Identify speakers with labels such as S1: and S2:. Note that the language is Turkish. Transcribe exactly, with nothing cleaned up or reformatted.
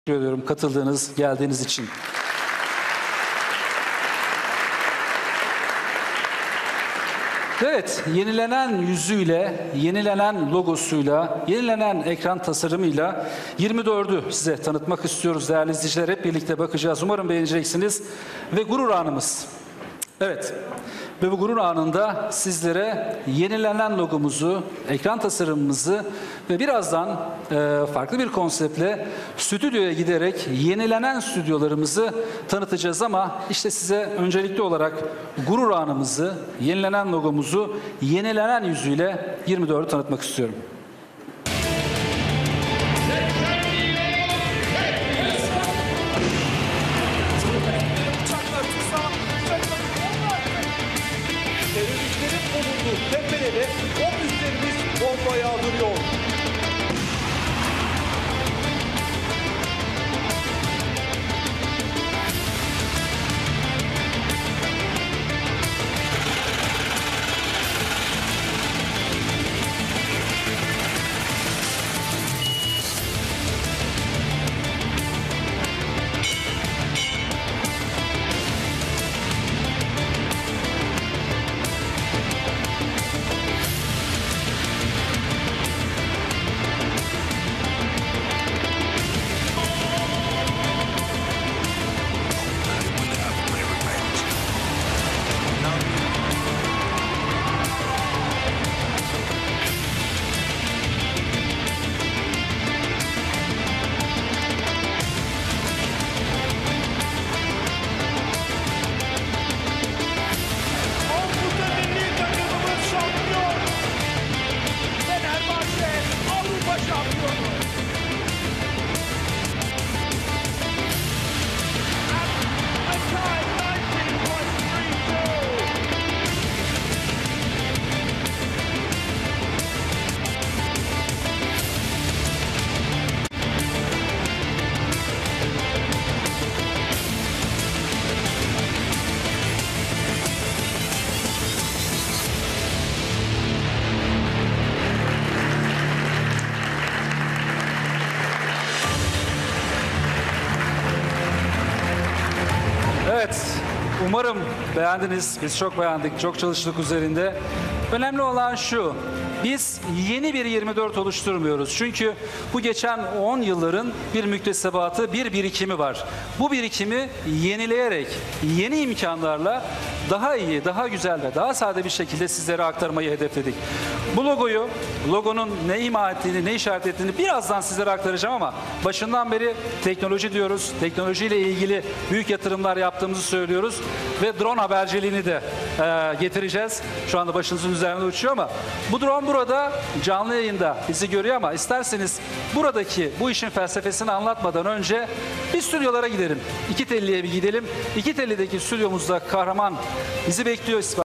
S1: Teşekkür ediyorum katıldığınız, geldiğiniz için. Evet, yenilenen yüzüyle, yenilenen logosuyla, yenilenen ekran tasarımıyla yirmi dördü size tanıtmak istiyoruz değerli izleyiciler. Hep birlikte bakacağız. Umarım beğeneceksiniz. Ve gurur anımız. Evet. Ve bu gurur anında sizlere yenilenen logomuzu, ekran tasarımımızı ve birazdan e, farklı bir konseptle stüdyoya giderek yenilenen stüdyolarımızı tanıtacağız. Ama işte size öncelikli olarak gurur anımızı, yenilenen logomuzu, yenilenen yüzüyle yirmi dördü tanıtmak istiyorum.
S2: Teröristlerin bulunduğu tepelere otobüslerimiz bomba yağdırıyor.
S1: Evet, umarım beğendiniz. Biz çok beğendik, çok çalıştık üzerinde. Önemli olan şu, biz yeni bir yirmi dört oluşturmuyoruz. Çünkü bu geçen on yılların bir müktesebatı, bir birikimi var. Bu birikimi yenileyerek, yeni imkanlarla daha iyi, daha güzel ve daha sade bir şekilde sizlere aktarmayı hedefledik. Bu logoyu, logonun ne ima ettiğini, ne işaret ettiğini birazdan sizlere aktaracağım ama başından beri teknoloji diyoruz. Teknolojiyle ilgili büyük yatırımlar yaptığımızı söylüyoruz ve drone haberciliğini de e, getireceğiz. Şu anda başınızın üzerinde uçuyor ama bu drone burada canlı yayında bizi görüyor ama isterseniz buradaki bu işin felsefesini anlatmadan önce bir stüdyolara gidelim. İki Telli'ye bir gidelim. İki Telli'deki stüdyomuzda kahraman bizi bekliyor.